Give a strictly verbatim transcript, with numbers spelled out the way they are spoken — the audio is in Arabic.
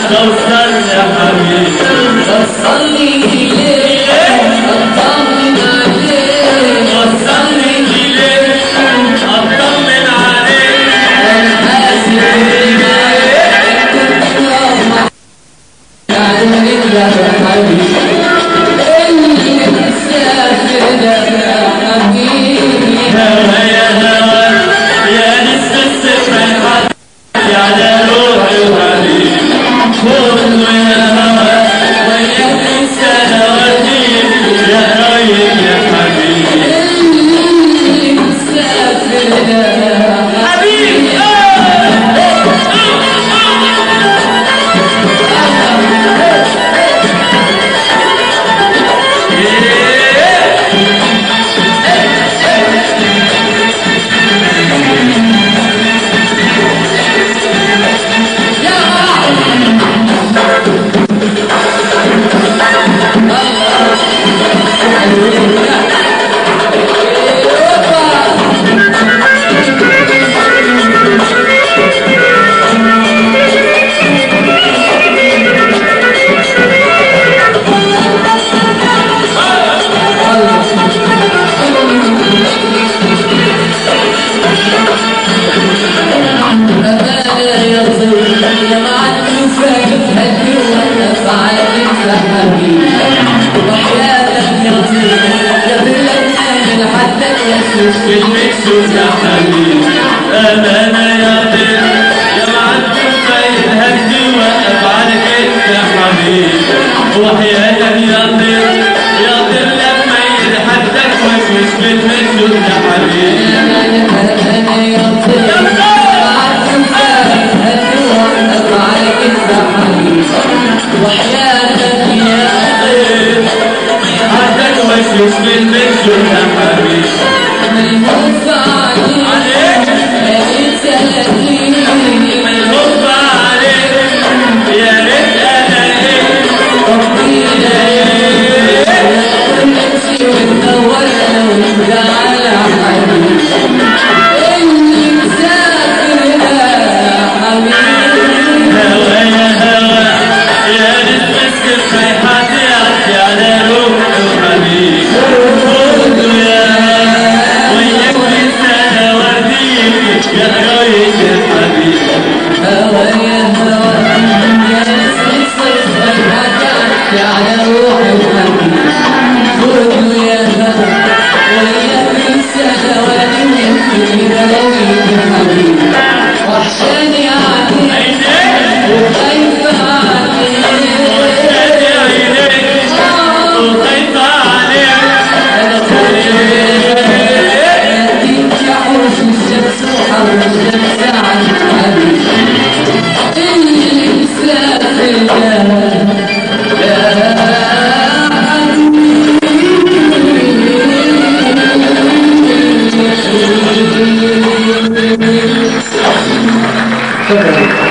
توصل يا حبيبي وصلني إليك أطمن عليك وصلني إليك أطمن عليك وأنا حاسس بيك عليك يا حبيبي اللي مسافر ده يا حبيبي هوا يا هوا يا لسه السفر على روحي وحبيبي كله يا هوا وياك انسان وديك يا رايق يا حبيبي اللي مسافر ده يا حبيبي بالمكسوس يا حبيبي أمانة يا طير يا معدي وخير هدي وقف على كتف يا حبيبي وحياتك يا طير يا طير لما يتحدك وشوش بالمكسوس يا حبيبي أمانة يا طير يا معدي وخير هدي وقف على كتف يا حبيبي وحياتك يا طير حدك وشوش بالمكسوس يا حبيبي الحب عليك يا ريت تلاقيني الحب عليك يا ريت الاقيك ربينا ونمشي وندور لو نزعل حبيبي اللي مسافر يا حبيبي هوا يا هوا يا ريت مسك صيحتي اعطي على روحي وحبيبي كله يا وياك لسانة ورديك يا رايق يا حبيبي هوا يا هوا يا ناس الصيف والحاجات على روحي وحبيبي كله يا هوا وياك لسانة ورديك يا رايق يا حبيبي وحشاني عليك وخايفة عليك وشادي عينيك وخايفة عليك أنا خايفة أديك يا حوش الشمس وحوش ساعة حبيبي اللي مسافر يا حبيبي